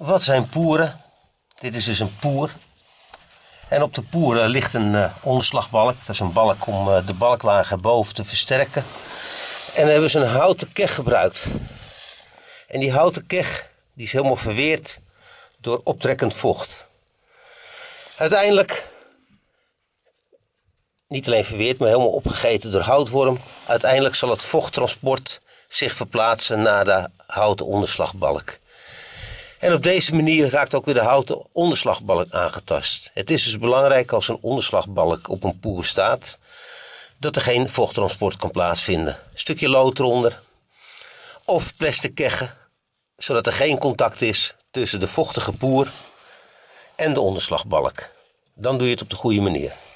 Wat zijn poeren? Dit is dus een poer. En op de poer ligt een onderslagbalk. Dat is een balk om de balklaag erboven te versterken. En dan hebben ze een houten keg gebruikt. En die houten keg die is helemaal verweerd door optrekkend vocht. Uiteindelijk, niet alleen verweerd, maar helemaal opgegeten door houtworm. Uiteindelijk zal het vochttransport zich verplaatsen naar de houten onderslagbalk. En op deze manier raakt ook weer de houten onderslagbalk aangetast. Het is dus belangrijk als een onderslagbalk op een poer staat, dat er geen vochttransport kan plaatsvinden. Een stukje lood eronder of plastic keggen, zodat er geen contact is tussen de vochtige poer en de onderslagbalk. Dan doe je het op de goede manier.